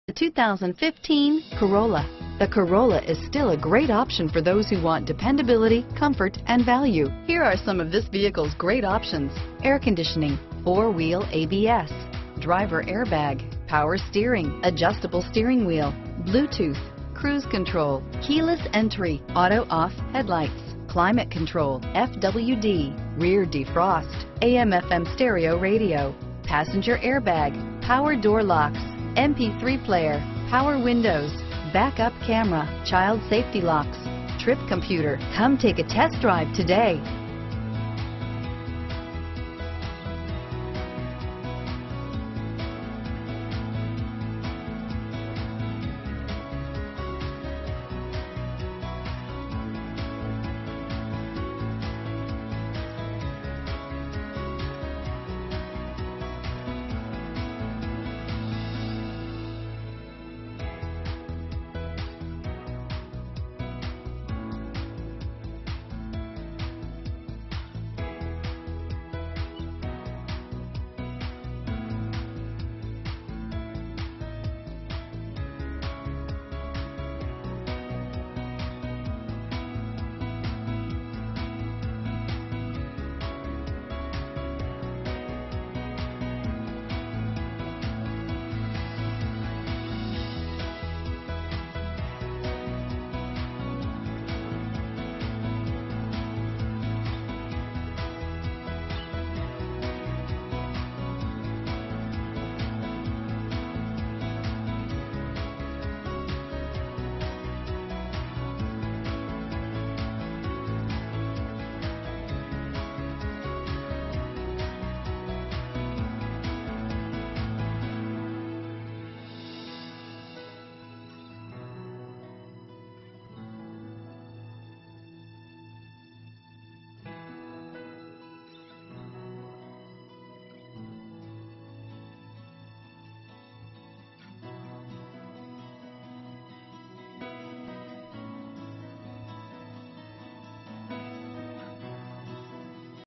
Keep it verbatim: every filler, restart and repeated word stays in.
The two thousand fifteen Corolla. The Corolla is still a great option for those who want dependability, comfort, and value. Here are some of this vehicle's great options: air conditioning, four-wheel A B S, driver airbag, power steering, adjustable steering wheel, Bluetooth, cruise control, keyless entry, auto-off headlights, climate control, F W D, rear defrost, A M F M stereo radio, passenger airbag, power door locks, M P three player, power windows, backup camera, child safety locks, trip computer. Come take a test drive today.